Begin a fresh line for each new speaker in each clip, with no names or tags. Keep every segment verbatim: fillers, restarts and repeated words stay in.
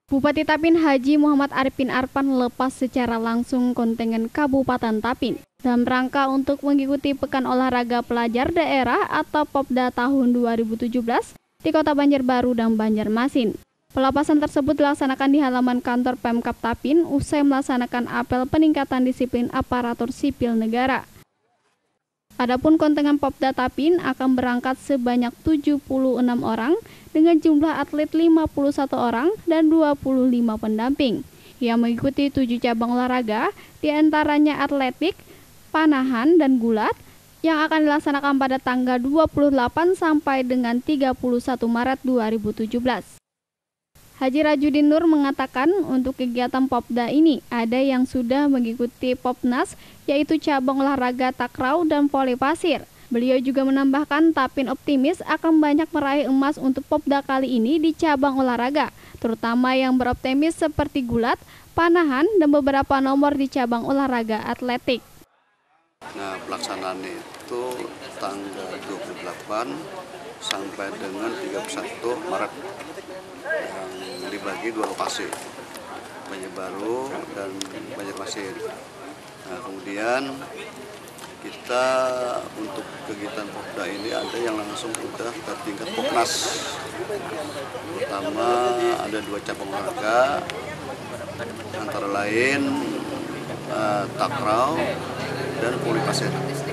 Bupati Tapin Haji Muhammad Arifin Arpan lepas secara langsung kontingen Kabupaten Tapin dalam rangka untuk mengikuti Pekan Olahraga Pelajar Daerah atau Popda tahun dua ribu tujuh belas di Kota Banjarbaru dan Banjarmasin. Pelepasan tersebut dilaksanakan di halaman kantor Pemkab Tapin usai melaksanakan apel peningkatan disiplin aparatur sipil negara. Adapun kontingen Popda Tapin akan berangkat sebanyak tujuh puluh enam orang dengan jumlah atlet lima puluh satu orang dan dua puluh lima pendamping yang mengikuti tujuh cabang olahraga, diantaranya atletik, panahan, dan gulat yang akan dilaksanakan pada tanggal dua puluh delapan sampai dengan tiga puluh satu Maret dua ribu tujuh belas. Haji Rajudin Nur mengatakan untuk kegiatan Popda ini ada yang sudah mengikuti Popnas, yaitu cabang olahraga takraw dan voli pasir. Beliau juga menambahkan Tapin optimis akan banyak meraih emas untuk Popda kali ini di cabang olahraga, terutama yang beroptimis seperti gulat, panahan, dan beberapa nomor di cabang olahraga atletik.
Nah, pelaksanaan itu tanggal dua puluh delapan sampai dengan tiga puluh satu Maret yang dibagi dua lokasi, Banjarbaru dan Banjarmasin. Nah, kemudian kita untuk kegiatan Popda ini ada yang langsung sudah ke tingkat Popnas. Pertama ada dua cabang olahraga, antara lain uh, takraw dan voli pasir.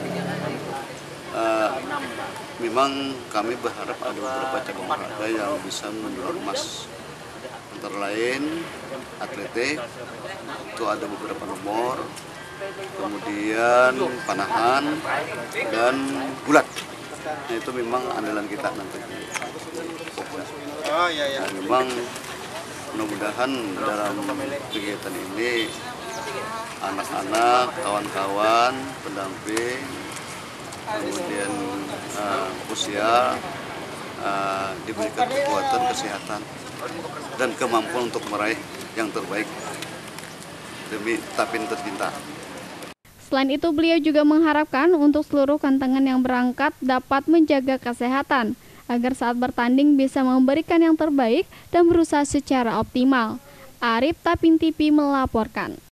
Uh, memang kami berharap ada beberapa cabang olahraga yang bisa menjual emas. Antara lain atletik, itu ada beberapa nomor, kemudian panahan dan gulat. Nah, itu memang andalan kita nanti.
Oh, iya, iya.
Nah, memang mudah-mudahan dalam kegiatan ini anak-anak, kawan-kawan, pendamping, kemudian uh, usia uh, diberikan kekuatan, kesehatan, dan kemampuan untuk meraih yang terbaik demi Tapin tercinta.
Selain itu, beliau juga mengharapkan untuk seluruh kontingen yang berangkat dapat menjaga kesehatan agar saat bertanding bisa memberikan yang terbaik dan berusaha secara optimal. Arif, Tapin T V melaporkan.